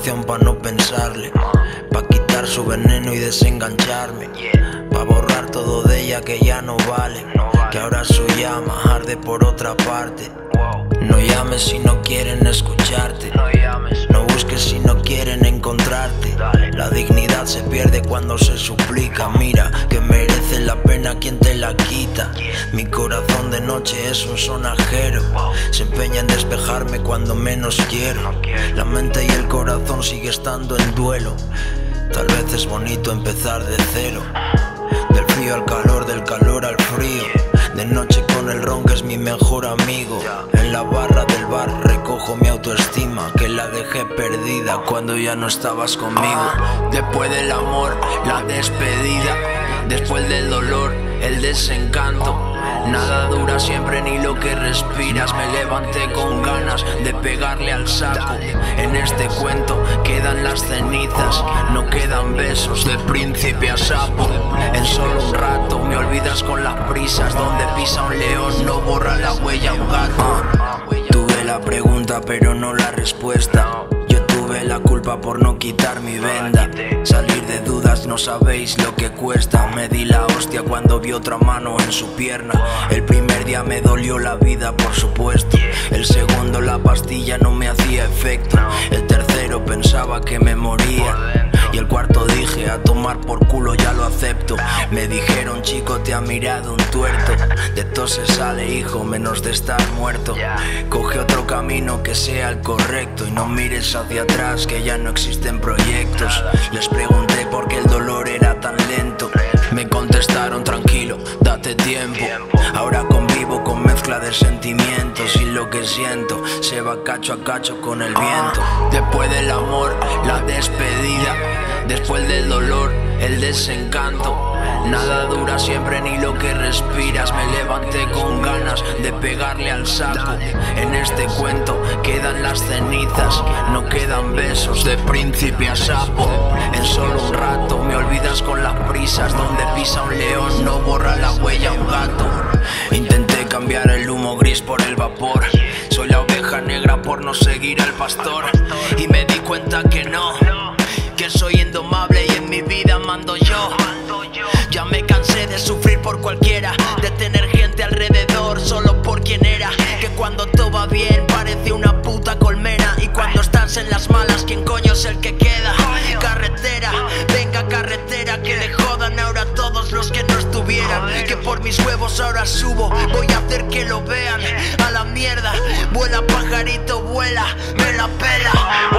canción pa' no pensarle, pa' quitar su veneno y desengancharme, pa' borrar todo de ella que ya no vale, que ahora su llama arde por otra parte. No llames si no quieren escucharte, no busques si no quieren encontrarte. La dignidad se pierde cuando se suplica. Mira que merece la pena quien te la quita. Mi corazón de noche es un sonajero, se empeña en despejarme cuando menos quiero. La mente y el corazón sigue estando en duelo. Tal vez es bonito empezar de cero, del frío al calor, del calor al frío. De noche con el ron que es mi mejor amigo. En la barra del bar recojo mi autoestima, que la dejé perdida cuando ya no estabas conmigo. Después del amor, la despedida. Después del dolor, el desencanto. Nada dura siempre ni lo que respiras. Me levanté con ganas de pegarle al saco. En este cuento quedan las cenizas, no quedan besos de príncipe a sapo. En solo un rato me olvidas con las prisas. Donde pisa un león no borra la huella un gato. Tuve la pregunta pero no la respuesta. Yo tuve la culpa por no quitar mi venda. Salir de dudas no sabéis lo que cuesta. Me di la hostia cuando vi otra mano en su pierna. El primer día me dolió la vida, por supuesto. El segundo la pastilla no me hacía efecto. El tercero pensaba que me moría. Y el cuarto dije, a tomar por culo, ya lo acepto. Me dijeron, chico, te ha mirado un tuerto. De todo se sale, hijo, menos de estar muerto. Coge otro camino que sea el correcto y no mires hacia atrás, que ya no existen proyectos. Les pregunté por qué el dolor era tan lento. Me contestaron, tranquilo, date tiempo. Ahora convivo con mezcla de sentimientos y lo que siento se va cacho a cacho con el viento. Después del amor, la despedida. Después del dolor, el desencanto. Nada dura siempre ni lo que respiras. Me levanté con ganas de pegarle al saco. En este cuento quedan las cenizas, no quedan besos de príncipe a sapo. En solo un rato me olvidas con las prisas. Donde pisa un león no borra la huella un gato. Intenté cambiar el humo gris por el vapor. Soy la oveja negra por no seguir al pastor. Y me di cuenta que no, que soy indomable y en mi vida mando yo. Ya me cansé de sufrir por cualquiera, de tener gente alrededor solo por quien era. Que cuando todo va bien parece una puta colmena, y cuando estás en las malas, ¿quién coño es el que queda? Carretera, venga carretera, que le jodan ahora a todos los que no estuvieran. Que por mis huevos ahora subo, voy a hacer que lo vean. A la mierda, vuela pajarito, vuela, me la pela.